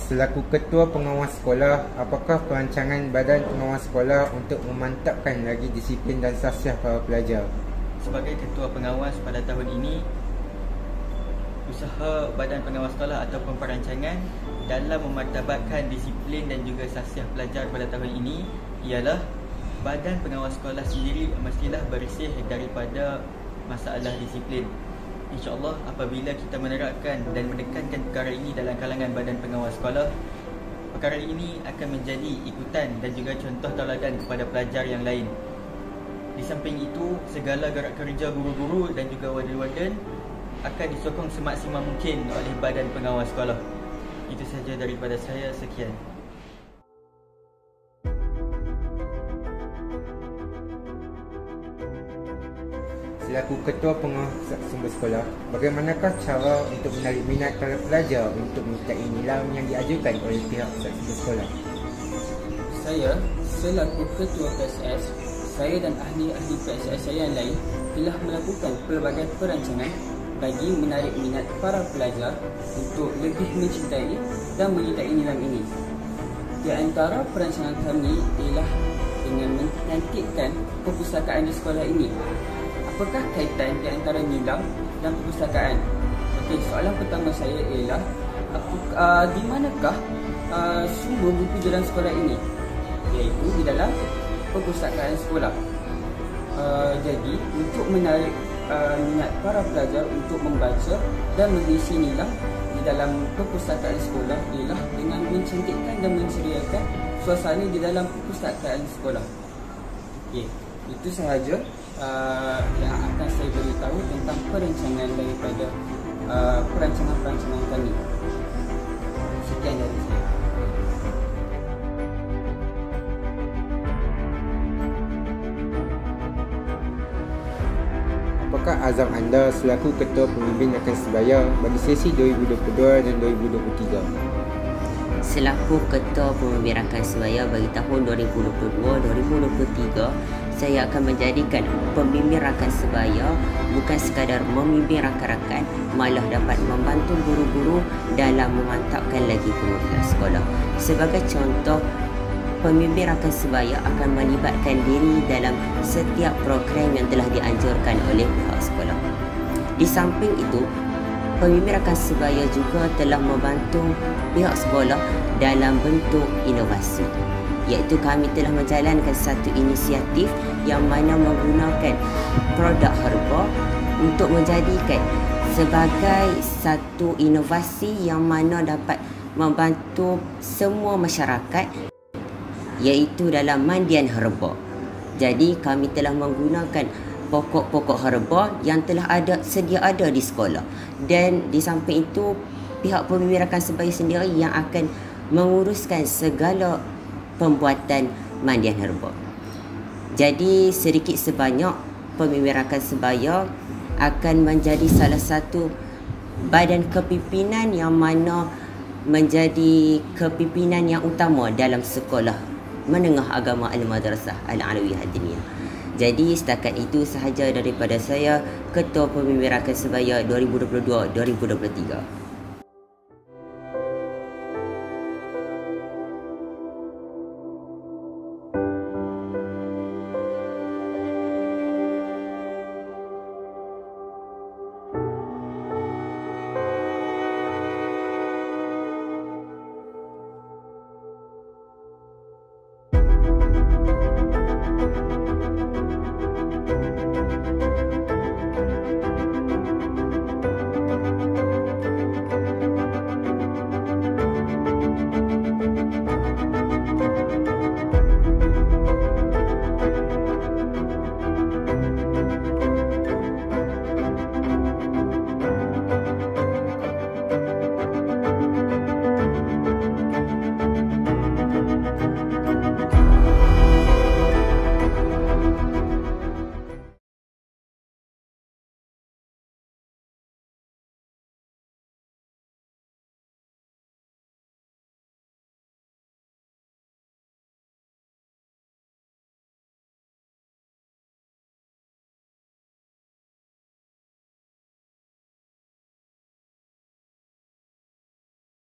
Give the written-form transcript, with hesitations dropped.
Selaku Ketua Pengawas Sekolah, apakah perancangan Badan Pengawas Sekolah untuk memantapkan lagi disiplin dan sasiah para pelajar? Sebagai Ketua Pengawas pada tahun ini, usaha Badan Pengawas Sekolah ataupun perancangan dalam memartabatkan disiplin dan juga sasiah pelajar pada tahun ini ialah Badan Pengawas Sekolah sendiri mestilah bersih daripada masalah disiplin. InsyaAllah apabila kita menerapkan dan menekankan perkara ini dalam kalangan Badan Pengawas Sekolah, perkara ini akan menjadi ikutan dan juga contoh tauladan kepada pelajar yang lain. Di samping itu, segala gerak kerja guru-guru dan juga warden-warden akan disokong semaksimal mungkin oleh Badan Pengawas Sekolah. Itu sahaja daripada saya, sekian. Selaku Ketua Pengawas Sumber Sekolah, bagaimanakah cara untuk menarik minat para pelajar untuk menyertai nilam yang diajukan oleh pihak sumber sekolah? Saya, selaku Ketua PSS, saya dan ahli-ahli PSS saya yang lain telah melakukan pelbagai perancangan bagi menarik minat para pelajar untuk lebih mencintai dan menyertai nilam ini. Di antara perancangan kami ialah dengan mencantikkan perpustakaan di sekolah ini. Apakah kaitan di antara nilam dan perpustakaan? Okey, soalan pertama saya ialah di manakah sumber buku dalam sekolah ini? Iaitu di dalam perpustakaan sekolah. Jadi untuk menarik minat para pelajar untuk membaca dan mengisi nilam di dalam perpustakaan sekolah ialah dengan mencantikkan dan menceriakan suasana di dalam perpustakaan sekolah. Okey, itu sahaja yang akan saya beritahu tentang perancangan daripada perancangan-perancangan kami. Sekian dari saya. Apakah azam anda selaku Ketua Pemimpin Rakan Sebaya bagi sesi 2022 dan 2023? Selaku Ketua Pemimpin Rakan Sebaya bagi tahun 2022-2023, saya akan menjadikan pemimpin rakan sebaya bukan sekadar memimpin rakan-rakan, malah dapat membantu guru-guru dalam memantapkan lagi pengurusan sekolah. Sebagai contoh, pemimpin rakan sebaya akan melibatkan diri dalam setiap program yang telah dianjurkan oleh pihak sekolah. Di samping itu, pemimpin rakan sebaya juga telah membantu pihak sekolah dalam bentuk inovasi, iaitu kami telah menjalankan satu inisiatif yang mana menggunakan produk herba untuk menjadikan sebagai satu inovasi yang mana dapat membantu semua masyarakat, iaitu dalam mandian herba. Jadi kami telah menggunakan pokok-pokok herba yang telah sedia ada di sekolah, dan di samping itu pihak pemimpin rakan sebaya sendiri yang akan menguruskan segala pembuatan mandian herba. Jadi sedikit sebanyak pemimpin rakan sebaya akan menjadi salah satu badan kepimpinan yang mana menjadi kepimpinan yang utama dalam sekolah menengah agama Al-Madrasah Al-Alawiyah Ad-Diniyah. Jadi setakat itu sahaja daripada saya, Ketua Pemimpin Rakan Sebaya 2022-2023.